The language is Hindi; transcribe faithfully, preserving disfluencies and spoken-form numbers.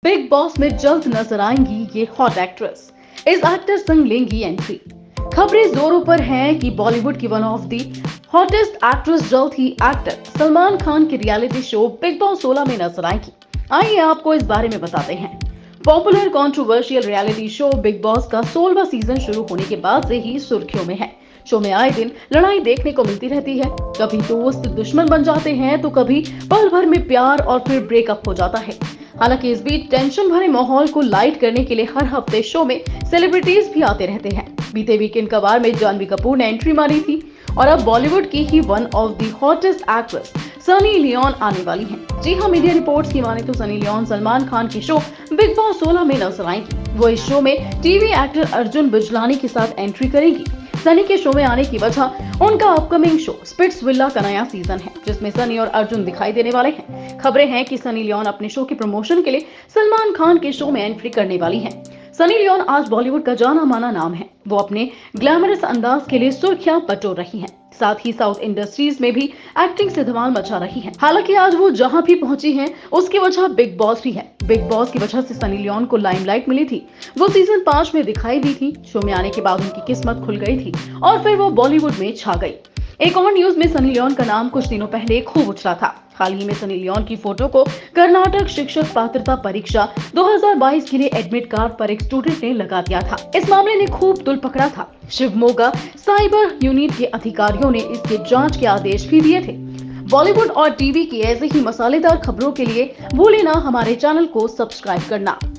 बिग बॉस में जल्द नजर आएंगी ये हॉट एक्ट्रेस। इस एक्टर संग लेंगी एंट्री। खबरें जोरों पर हैं कि बॉलीवुड की one of the hottest actress जल्द ही एक्टर सलमान खान के रियलिटी शो बिग बॉस सोलह में नजर आएंगी। आइए आपको इस बारे में बताते हैं। Popular controversial reality show Bigg Boss का सोलहवां सीजन शुरू होने के बाद से ही सुर्खियों में है। शो में आए दिन लड़ाई देखने को मिलती रहती है। कभी दोस्त दुश्मन बन जाते हैं तो कभी पल भर में प्यार और फिर ब्रेकअप हो जाता है। हालांकि इस बीच टेंशन भरे माहौल को लाइट करने के लिए हर हफ्ते शो में सेलिब्रिटीज भी आते रहते हैं। बीते वीकेंड कबार में जानवी कपूर ने एंट्री मारी थी और अब बॉलीवुड की ही one of the hottest actress Sunny Leone आने वाली हैं। जी हां, मीडिया रिपोर्ट्स की माने तो सनी लियोन सलमान खान के शो बिग बॉस सोलह में नजर आएंगी। वो इस शो में टीवी एक्टर अर्जुन बिजलानी के साथ एंट्री करेंगी। सनी के शो में आने की वजह उनका अपकमिंग शो स्पिट्सविला का नया सीजन है, जिसमें सनी और अर्जुन दिखाई देने वाले हैं। खबरें हैं कि सनी लियोन अपने शो के प्रमोशन के लिए सलमान खान के शो में एंट्री करने वाली हैं। सनी लियोन आज बॉलीवुड का जाना माना नाम है। वो अपने ग्लैमरस अंदाज के लिए सुर्खियां बटोर रही हैं। साथ ही साउथ इंडस्ट्रीज में भी एक्टिंग से धमाल मचा रही हैं। हालांकि आज वो जहां भी पहुंची हैं, उसकी वजह बिग बॉस भी है। बिग बॉस की वजह से सनी लियोन को लाइमलाइट मिली थी। वो सीजन पांच में दिखाई दी थी। शो में आने के बाद उनकी किस्मत खुल गई थी और फिर वो बॉलीवुड में छा गई। एक और न्यूज में सनी लियोन का नाम कुछ दिनों पहले खूब उछला था। हाल ही में सनी लियोन की फोटो को कर्नाटक शिक्षक पात्रता परीक्षा दो हज़ार बाईस के लिए एडमिट कार्ड पर एक स्टूडेंट ने लगा दिया था। इस मामले ने खूब तुल पकड़ा था। शिवमोगा साइबर यूनिट के अधिकारियों ने इसके जांच के आदेश भी दिए थे। बॉलीवुड और टीवी की ऐसे ही मसालेदार खबरों के लिए भूले ना हमारे चैनल को सब्सक्राइब करना।